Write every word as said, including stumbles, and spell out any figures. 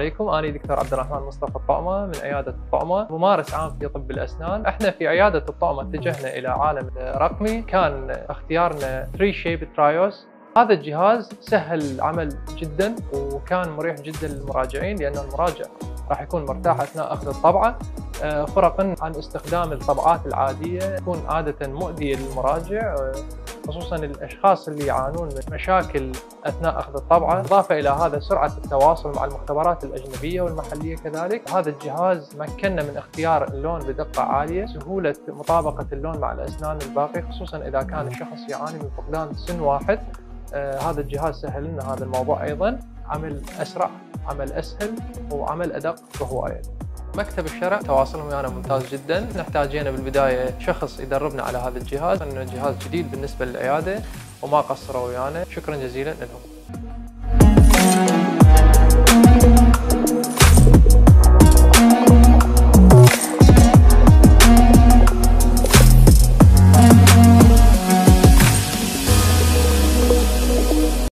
عليكم. أنا دكتور عبد الرحمن مصطفى الطعمة من عيادة الطعمة، ممارس عام في طب الأسنان. احنا في عيادة الطعمة اتجهنا إلى عالم رقمي، كان اختيارنا ثري شيب ترايوس. هذا الجهاز سهل العمل جدا وكان مريح جدا للمراجعين، لأن المراجع راح يكون مرتاح أثناء أخذ الطبعة، فرقا عن استخدام الطبعات العادية تكون عادة مؤذية للمراجع، خصوصا الأشخاص اللي يعانون من مشاكل أثناء أخذ الطبعة. إضافة إلى هذا سرعة التواصل مع المختبرات الأجنبية والمحلية كذلك. هذا الجهاز مكننا من اختيار اللون بدقة عالية، سهولة مطابقة اللون مع الأسنان الباقية، خصوصا إذا كان الشخص يعاني من فقدان سن واحد. آه هذا الجهاز سهل لنا هذا الموضوع أيضا، عمل أسرع، عمل أسهل، وعمل أدق بهواية. مكتب الشرع تواصلهم ويانا ممتاز جدا. نحتاجينا بالبداية شخص يدربنا على هذا الجهاز، لأنه جهاز جديد بالنسبة للعيادة، وما قصروا ويانا. شكرا جزيلا لهم.